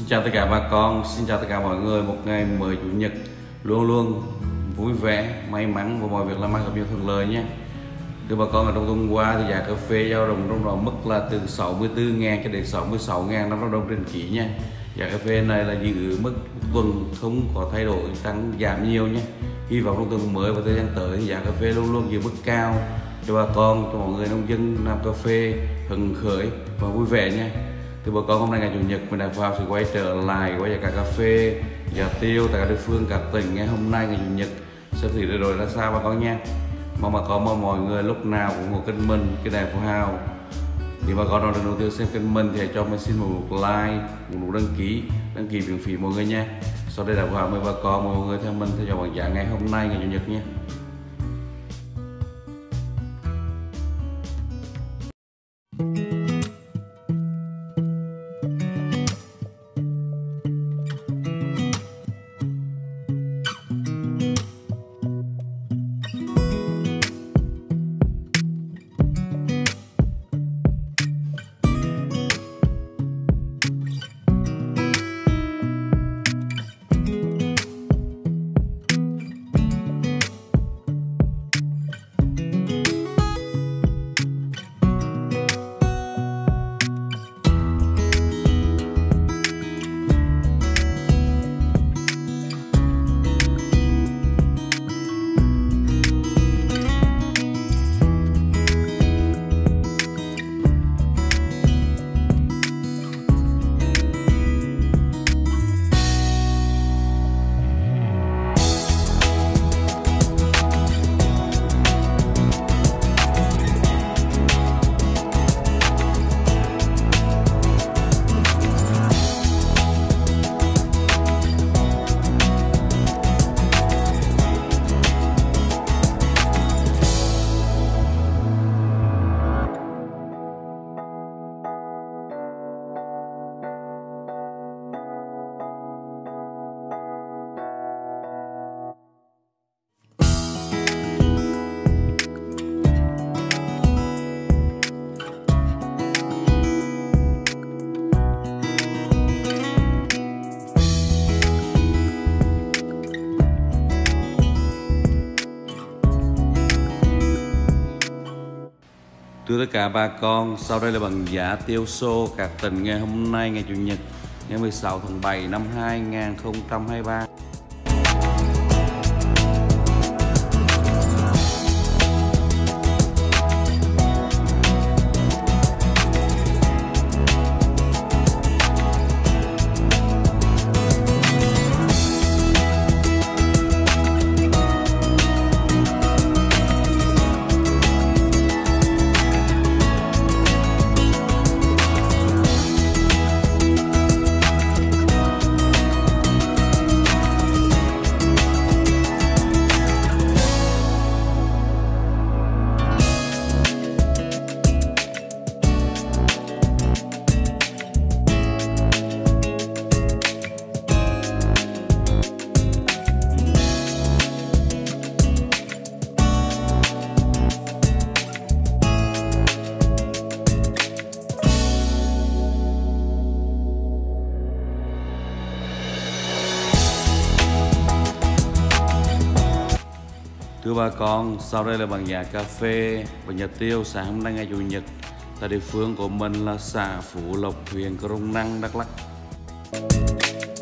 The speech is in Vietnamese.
chào tất cả bà con, xin chào tất cả mọi người. Một ngày mới chủ nhật luôn luôn vui vẻ, may mắn và mọi việc làm ăn gặp nhiều thuận lợi nhé. Thưa bà con, ở trong tuần qua thì giá cà phê dao động trong đó mức là từ 64.000 cho đến 66.500 đồng trên ký nha. Giá cà phê này là giữ mức tuần không có thay đổi tăng giảm nhiều nhé. Hy vọng trong tuần mới và thời gian tới thì giá cà phê luôn luôn giữ mức cao cho bà con, cho mọi người nông dân làm cà phê hứng khởi và vui vẻ nha. Thưa bà con, hôm nay ngày chủ nhật mình đã vào sự quay trở lại quay giá cà phê, giá tiêu tại các địa phương, các tỉnh. Ngày hôm nay ngày chủ nhật sẽ thử rồi ra sao bà con nha. Mong bà con, mong mọi người lúc nào cũng ủng hộ kênh mình, cái đài Phú Hào. Thì bà con nào lần đầu tiên xem kênh mình thì hãy cho mình xin một like, một nút đăng ký miễn phí mọi người nha. Sau đây là Phú Hào mời bà con mọi người theo mình theo dõi bản giá ngày hôm nay ngày chủ nhật nha. Thưa tất cả bà con, sau đây là bảng giá tiêu xô các tỉnh ngày hôm nay ngày chủ nhật ngày 16 tháng 7 năm 2023. Thưa bà con, sau đây là bảng giá cà phê và giá tiêu sáng hôm nay ngày chủ nhật tại địa phương của mình là xã Phú Lộc, huyện Crong Năng, Đắk Lắk.